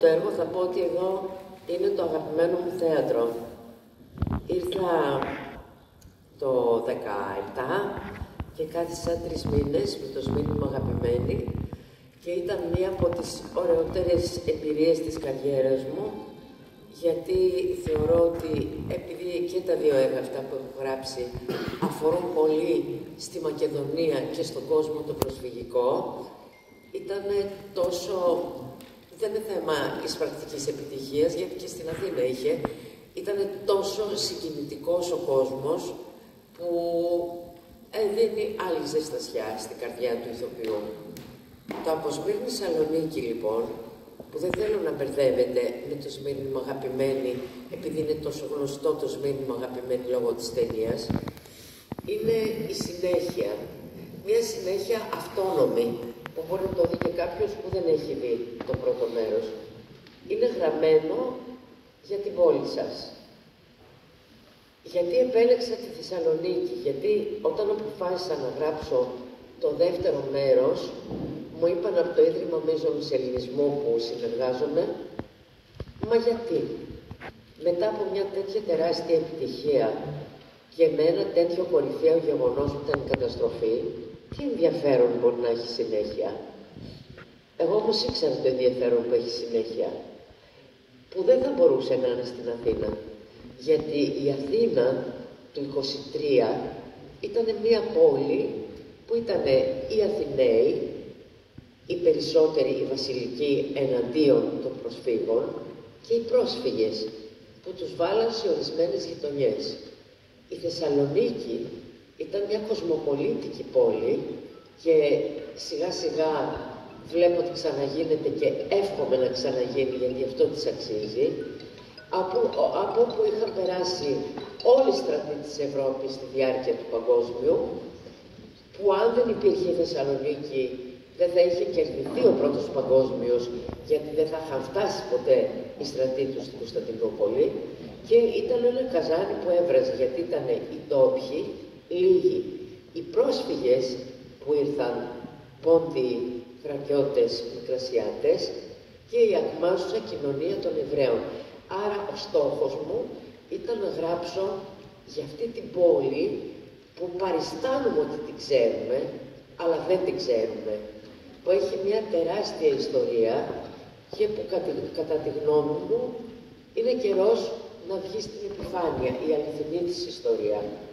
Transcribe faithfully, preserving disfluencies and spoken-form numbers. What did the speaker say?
Το έργο θα πω ότι εδώ είναι το αγαπημένο μου θέατρο. Ήρθα το δεκαεπτά και κάθισα τρεις μήνες με το Σμύρνη μου αγαπημένη και ήταν μία από τις ωραιότερες εμπειρίες της καριέρας μου, γιατί θεωρώ ότι επειδή και τα δύο έργα αυτά που έχω γράψει αφορούν πολύ στη Μακεδονία και στον κόσμο το προσφυγικό, ήταν τόσο... δεν είναι θέμα της πρακτικής επιτυχίας, γιατί και στην Αθήνα είχε, ήταν τόσο συγκινητικός ο κόσμος που έδινε άλλη ζεστασιά στην καρδιά του ηθοποιού. Το από Σμύρνη Σαλονίκη, λοιπόν, που δεν θέλω να μπερδεύετε με το Σμύρνη μου αγαπημένη, επειδή είναι τόσο γνωστό το Σμύρνη μου αγαπημένη λόγω της ταινίας, είναι η συνέχεια. Μια συνέχεια αυτόνομη, που μπορεί να το δει και κάποιος που δεν έχει δει το πρώτο μέρος. Είναι γραμμένο για την πόλη σας. Γιατί επέλεξα τη Θεσσαλονίκη, γιατί όταν αποφάσισα να γράψω το δεύτερο μέρος, μου είπαν από το Ίδρυμα Μείζωνος Ελληνισμού που συνεργάζομαι, μα γιατί, μετά από μια τέτοια τεράστια επιτυχία και με ένα τέτοιο κορυφαίο γεγονός που ήταν η καταστροφή, τι ενδιαφέρον μπορεί να έχει συνέχεια. Εγώ όμως ήξερα το ενδιαφέρον που έχει συνέχεια, που δεν θα μπορούσε να είναι στην Αθήνα. Γιατί η Αθήνα του είκοσι τρία ήταν μια πόλη που ήταν οι Αθηναίοι, οι περισσότεροι οι βασιλικοί εναντίον των προσφύγων και οι πρόσφυγες που τους βάλαν σε ορισμένες γειτονιές. Η Θεσσαλονίκη ήταν μια κοσμοπολίτικη πόλη και σιγά σιγά βλέπω ότι ξαναγίνεται και εύχομαι να ξαναγίνει, γιατί αυτό της αξίζει, από, από όπου είχαν περάσει όλοι οι στρατοί της Ευρώπης στη διάρκεια του παγκόσμιου, που αν δεν υπήρχε η Θεσσαλονίκη δεν θα είχε κερδιθεί ο πρώτος παγκόσμιος, γιατί δεν θα είχαν φτάσει ποτέ οι στρατοί του στην Κωνσταντινούπολη, και ήταν ένα καζάνι που έβραζε, γιατί ήταν οι ντόπιοι λίγοι. Οι πρόσφυγες που ήρθαν, πόντιοι, Θρακιώτες, Μικρασιάτες, και η ακμάζουσα κοινωνία των Εβραίων. Άρα ο στόχος μου ήταν να γράψω για αυτή την πόλη που παριστάνουμε ότι την ξέρουμε, αλλά δεν την ξέρουμε, που έχει μια τεράστια ιστορία και που κατά τη γνώμη μου είναι καιρός να βγει στην επιφάνεια η αληθινή της ιστορία.